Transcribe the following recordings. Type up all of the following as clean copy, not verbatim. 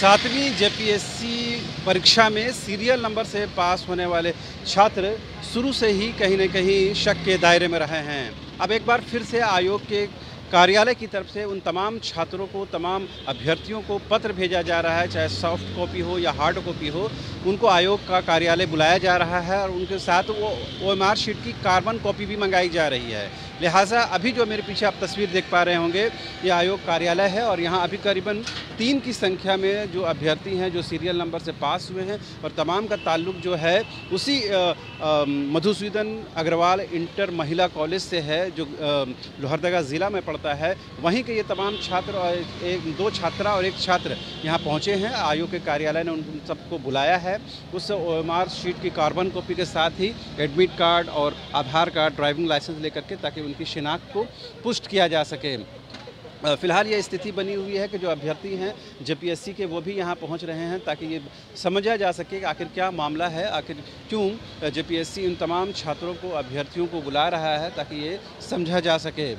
7वीं JPSC परीक्षा में serial number से पास होने वाले छात्र शुरू से ही कहीं न कहीं शक के दायरे में रहे हैं। अब एक बार फिर से आयोग के कार्यालय की तरफ से उन तमाम छात्रों को, तमाम अभ्यर्थियों को पत्र भेजा जा रहा है, चाहे सॉफ्ट कॉपी हो या हार्ड कॉपी हो, उनको आयोग का कार्यालय बुलाया जा रहा है और उनके साथ वो OMR शीट की कार्बन कॉपी भी मंगाई जा रही है। लिहाजा अभी जो मेरे पीछे आप तस्वीर देख पा रहे होंगे, ये आयोग कार्यालय है और यहाँ अभी करीबन 3 की संख्या में जो अभ्यर्थी हैं जो सीरियल नंबर से पास हुए हैं और तमाम का ताल्लुक जो है उसी मधुसूदन अग्रवाल इंटर महिला कॉलेज से है जो लोहरदगा ज़िला में पड़ता है। वहीं के ये तमाम छात्र और 2 छात्रा और 1 छात्र यहाँ पहुँचे हैं। आयोग के कार्यालय ने उन सबको बुलाया है। उस OMR शीट की कार्बन कॉपी के साथ ही एडमिट कार्ड और आधार कार्ड, ड्राइविंग लाइसेंस लेकर के, ताकि उनकी शिनाख्त को पुष्ट किया जा सके। फ़िलहाल ये स्थिति बनी हुई है कि जो अभ्यर्थी हैं जेपीएससी के वो भी यहाँ पहुँच रहे हैं ताकि ये समझा जा सके कि आखिर क्या मामला है, आखिर क्यों जेपीएससी इन तमाम छात्रों को, अभ्यर्थियों को बुला रहा है, ताकि ये समझा जा सके।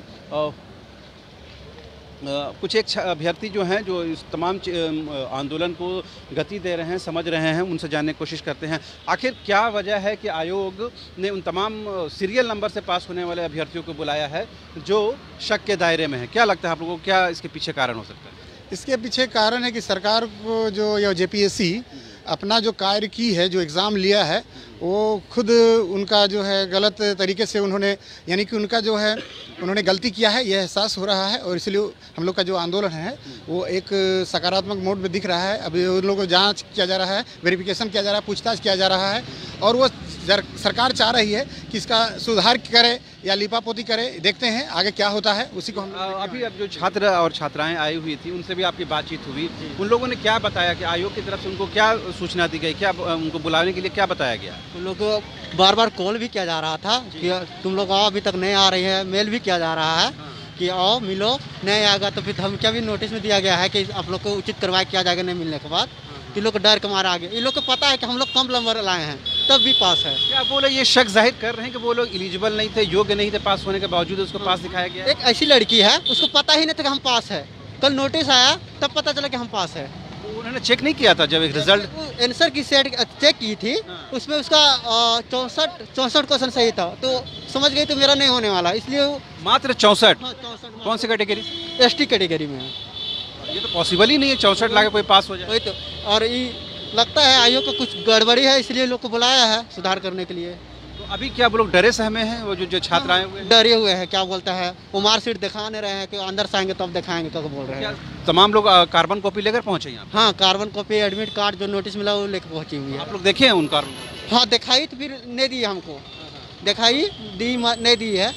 कुछ एक अभ्यर्थी जो हैं जो इस तमाम आंदोलन को गति दे रहे हैं, समझ रहे हैं, उनसे जानने की कोशिश करते हैं आखिर क्या वजह है कि आयोग ने उन तमाम सीरियल नंबर से पास होने वाले अभ्यर्थियों को बुलाया है जो शक के दायरे में है। क्या लगता है आप लोगों को, क्या इसके पीछे कारण हो सकता है? इसके पीछे कारण है कि सरकार को जो यह जेपीएससी अपना जो कार्य की है, जो एग्ज़ाम लिया है, वो खुद उनका जो है गलत तरीके से उन्होंने, यानी कि उनका जो है उन्होंने गलती किया है, यह एहसास हो रहा है और इसलिए हम लोग का जो आंदोलन है वो एक सकारात्मक मोड में दिख रहा है। अभी उन लोगों को जांच किया जा रहा है, वेरिफिकेशन किया जा रहा है, पूछताछ किया जा रहा है और वो सरकार चाह रही है कि इसका सुधार करे या लिपापोती करे। देखते हैं आगे क्या होता है, उसी को हम अभी अब जो छात्र और छात्राएं आई हुई थी उनसे भी आपकी बातचीत हुई, उन लोगों ने क्या बताया कि आयोग की तरफ से उनको क्या सूचना दी गई, क्या उनको बुलाने के लिए क्या बताया गया? उन लोग को बार बार कॉल भी किया जा रहा था कि तुम लोग आओ, अभी तक नहीं आ रही है। मेल भी किया जा रहा है कि आओ मिलो, नहीं आएगा तो फिर हम क्या भी नोटिस में दिया गया है कि आप लोग को उचित कार्रवाई किया जाएगा नहीं मिलने के बाद। कि लोग डर के मारे आगे, इन लोग को पता है कि हम लोग कम नंबर लाए हैं तब भी पास है। क्या वो लोग ये शक जाहिर कर रहे हैं कि वो लोग एलिजिबल नहीं थे, योग्य नहीं थे, पास होने के बावजूद उसको पास दिखाया गया? एक ऐसी लड़की है, उसको पता ही नहीं था कि हम पास है। कल नोटिस आया तब पता चला कि हम पास है। उन्होंने चेक नहीं किया था जब एक result answer key set check की थी, उसमें उसका 64 क्वेश्चन सही था, तो समझ गई तो मेरा नहीं होने वाला, इसलिए मात्र 64। कौन सी कैटेगरी? ST कैटेगरी में है। ये तो पॉसिबल ही नहीं है 64 लाके कोई पास हो जाए। वही तो, और ये लगता है आयोग को कुछ गड़बड़ी है, इसलिए लोग को बुलाया है सुधार करने के लिए। तो अभी क्या वो लोग डरे सहमे हैं, वो जो छात्र आए हुए हैं? डरे हुए हैं, क्या बोलता है OMR शीट दिखा नहीं रहे हैं कि अंदर से आएंगे तब दिखाएंगे, क्या बोल रहे हैं। तमाम लोग कार्बन कॉपी लेकर पहुंचे यहाँ? हाँ, कार्बन कॉपी, एडमिट कार्ड जो नोटिस मिला वो लेकर पहुंची हुई है। आप लोग देखे हैं उन कार्बन? हाँ, दिखाई तो फिर नहीं दी हमको, दिखाई दी नहीं दी है।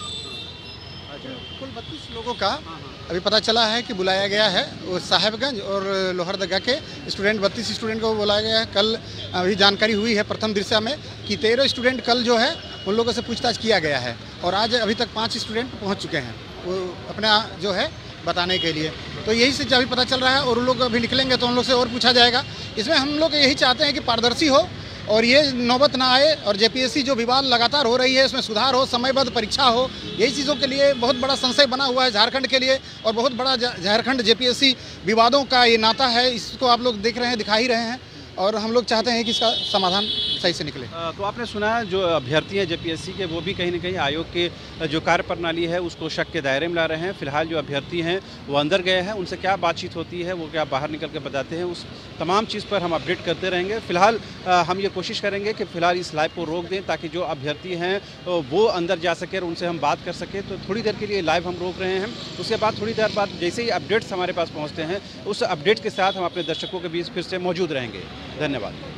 कुल 32 लोगों का अभी पता चला है कि बुलाया गया है। वो साहेबगंज और लोहरदगा के स्टूडेंट 32 स्टूडेंट को बुलाया गया है। कल अभी जानकारी हुई है प्रथम दृश्य में कि 13 स्टूडेंट कल जो है उन लोगों से पूछताछ किया गया है और आज अभी तक 5 स्टूडेंट पहुंच चुके हैं वो अपना जो है बताने के लिए। तो यही से अभी पता चल रहा है और उन लोग अभी निकलेंगे तो उन लोग से और पूछा जाएगा। इसमें हम लोग यही चाहते हैं कि पारदर्शी हो और ये नौबत ना आए और जेपीएससी जो विवाद लगातार हो रही है उसमें सुधार हो, समयबद्ध परीक्षा हो। यही चीज़ों के लिए बहुत बड़ा संशय बना हुआ है झारखंड के लिए और बहुत बड़ा झारखंड जेपीएससी विवादों का ये नाता है। इसको आप लोग देख रहे हैं, दिखा ही रहे हैं और हम लोग चाहते हैं कि इसका समाधान सही से निकले। तो आपने सुना जो अभ्यर्थी हैं जेपीएससी के, वो भी कहीं न कहीं आयोग के जो कार्यप्रणाली है उसको शक के दायरे में ला रहे हैं। फिलहाल जो अभ्यर्थी हैं वो अंदर गए हैं, उनसे क्या बातचीत होती है, वो क्या बाहर निकल के बताते हैं, उस तमाम चीज़ पर हम अपडेट करते रहेंगे। फिलहाल हम ये कोशिश करेंगे कि फ़िलहाल इस लाइव को रोक दें ताकि जो अभ्यर्थी हैं वो अंदर जा सके और उनसे हम बात कर सकें। तो थोड़ी देर के लिए लाइव हम रोक रहे हैं, उसके बाद थोड़ी देर बाद जैसे ही अपडेट्स हमारे पास पहुँचते हैं उस अपडेट के साथ हम अपने दर्शकों के बीच फिर से मौजूद रहेंगे। धन्यवाद।